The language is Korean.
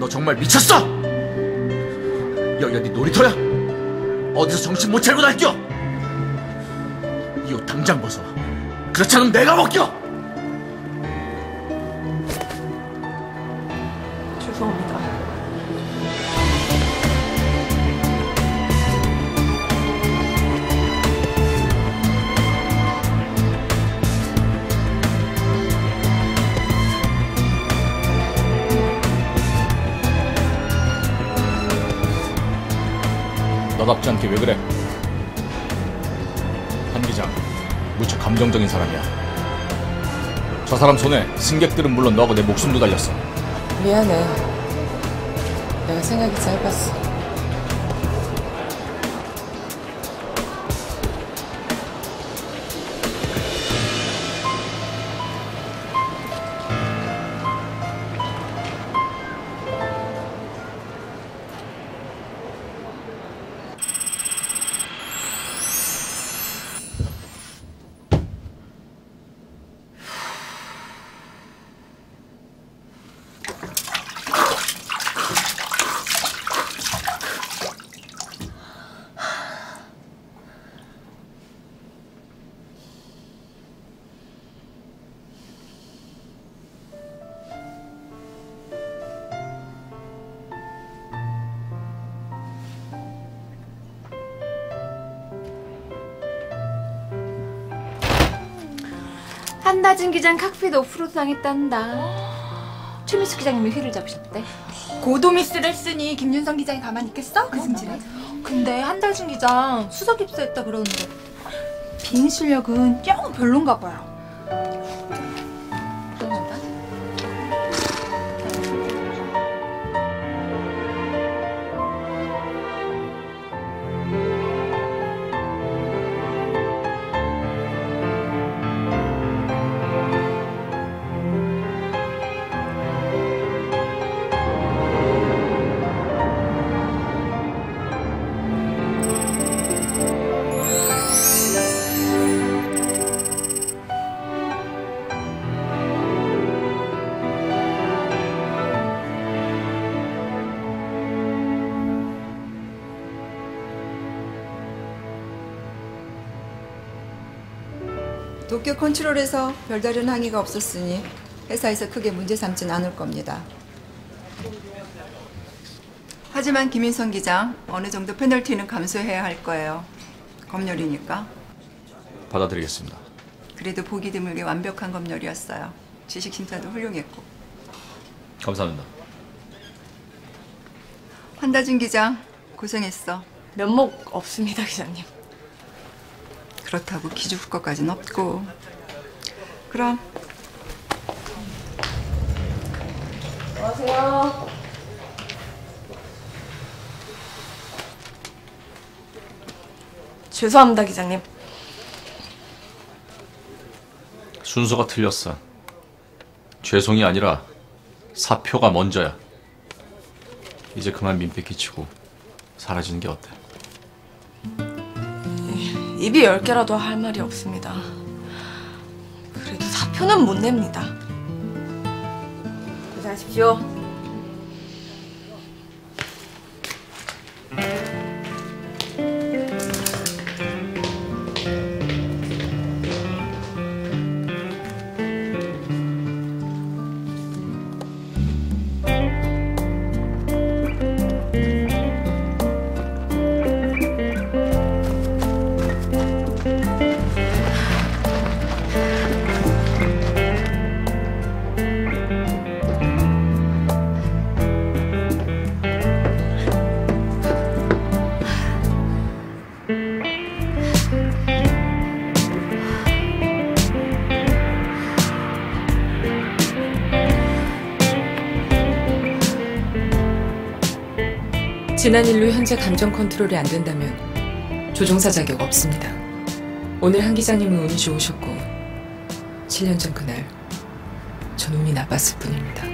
너 정말 미쳤어? 여기가 네 놀이터야? 어디서 정신 못 차리고 날뛰어? 이 옷 당장 벗어. 그렇지 않으면 내가 벗겨! 죄송합니다. 너답지 않게 왜 그래? 한 기장, 무척 감정적인 사람이야. 저 사람 손에 승객들은 물론 너하고 내 목숨도 달렸어. 미안해. 내가 생각이 짧았어. 한다진 기장 칵핏 오프로드 당했단다. 최민수 기장님이 휘를 잡으셨대. 고도미스를 했으니 김윤성 기장이 가만히 있겠어? 그 승질에? 근데 한다진 기장 수석 입사했다 그러는데 비행 실력은 영 별론가 봐요. 그런가? 도쿄 컨트롤에서 별다른 항의가 없었으니 회사에서 크게 문제 삼진 않을 겁니다. 하지만 김인성 기장, 어느 정도 페널티는 감수해야 할 거예요. 검열이니까. 받아들이겠습니다. 그래도 보기 드물게 완벽한 검열이었어요. 지식 심사도 훌륭했고. 감사합니다. 한다준 기장, 고생했어. 면목 없습니다, 기자님. 그렇다고 기죽을 것까진 없고. 그럼. 안녕하세요. 죄송합니다, 기자님. 순서가 틀렸어. 죄송이 아니라 사표가 먼저야. 이제 그만 민폐 끼치고 사라지는 게 어때? 입이 10개라도 할 말이 없습니다. 그래도 사표는 못 냅니다. 고생하십시오. 지난 일로 현재 감정 컨트롤이 안 된다면 조종사 자격 없습니다. 오늘 한 기자님은 운이 좋으셨고 7년 전 그날 전 운이 나빴을 뿐입니다.